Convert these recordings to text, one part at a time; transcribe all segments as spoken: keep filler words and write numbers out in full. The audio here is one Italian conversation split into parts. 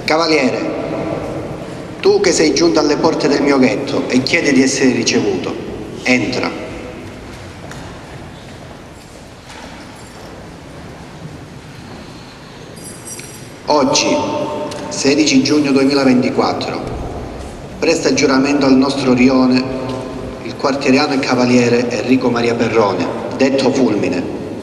Cavaliere, tu che sei giunto alle porte del mio ghetto e chiedi di essere ricevuto, entra. Oggi, sedici giugno duemilaventiquattro, presta giuramento al nostro rione il quartieriano e cavaliere Enrico Maria Perrone, detto Fulmine.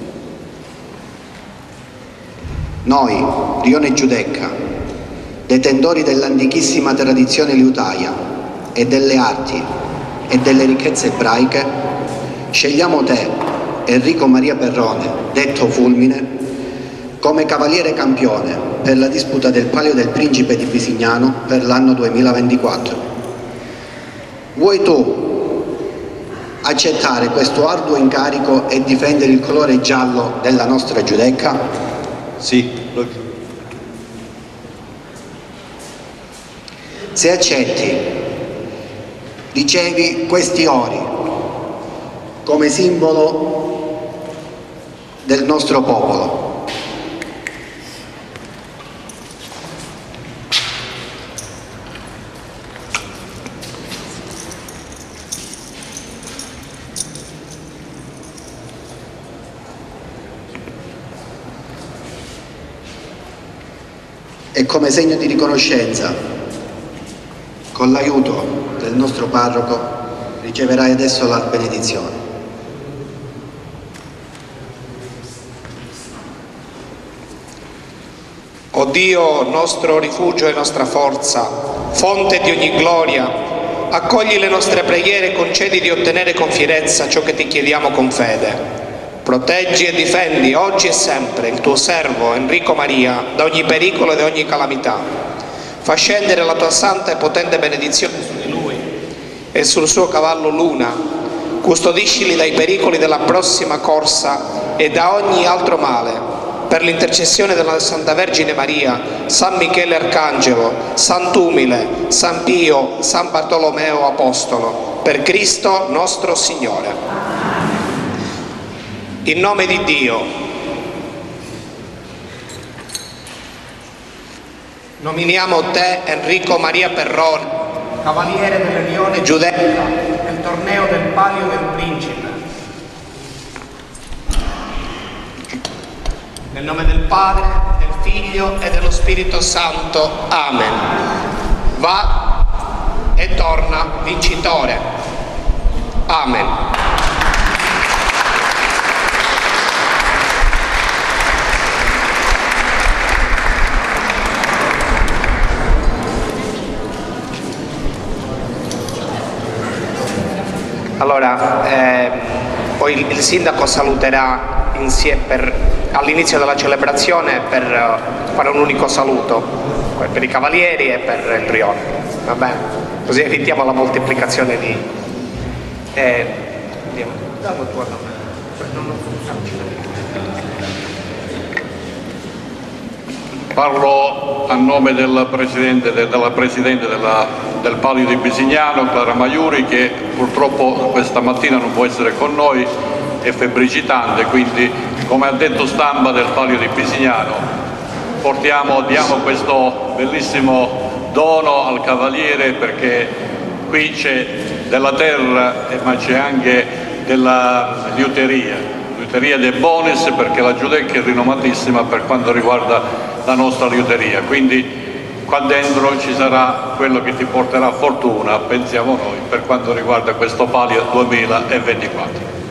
Noi, rione Giudecca, detentori dell'antichissima tradizione liutaia e delle arti e delle ricchezze ebraiche, scegliamo te, Enrico Maria Perrone, detto Fulmine, come cavaliere campione per la disputa del Palio del Principe di Bisignano per l'anno duemilaventiquattro. Vuoi tu accettare questo arduo incarico e difendere il colore giallo della nostra Giudecca? Sì. Se accetti, ricevi questi ori come simbolo del nostro popolo. E come segno di riconoscenza, con l'aiuto del nostro parroco, riceverai adesso la benedizione. O Dio, nostro rifugio e nostra forza, fonte di ogni gloria, accogli le nostre preghiere e concedi di ottenere con fierezza ciò che ti chiediamo con fede. Proteggi e difendi oggi e sempre il tuo servo Enrico Maria da ogni pericolo e da ogni calamità. Fa scendere la tua santa e potente benedizione su di lui e sul suo cavallo Luna. Custodiscili dai pericoli della prossima corsa e da ogni altro male. Per l'intercessione della Santa Vergine Maria, San Michele Arcangelo, Sant'Umile, San Pio, San Bartolomeo Apostolo, per Cristo nostro Signore. In nome di Dio, nominiamo te Enrico Maria Perrone, cavaliere del rione Giudecca, nel torneo del Palio del Principe. Nel nome del Padre, del Figlio e dello Spirito Santo. Amen. Va e torna vincitore. Amen. Allora, eh, poi il, il sindaco saluterà insieme per, all'inizio della celebrazione per uh, fare un unico saluto per i cavalieri e per il rione, va bene? Così evitiamo la moltiplicazione di... Eh, andiamo. Dallo tuo nome. Non lo Parlo a nome del Presidente, della Presidente della, del Palio di Bisignano, Clara Maiuri, che purtroppo questa mattina non può essere con noi, è febbricitante, quindi come ha detto stampa del Palio di Bisignano, portiamo, diamo questo bellissimo dono al Cavaliere, perché qui c'è della terra ma c'è anche della liuteria, liuteria dei Bonis, perché la Giudecca è rinomatissima per quanto riguarda la nostra liuteria, quindi qua dentro ci sarà quello che ti porterà fortuna, pensiamo noi, per quanto riguarda questo Palio duemilaventiquattro.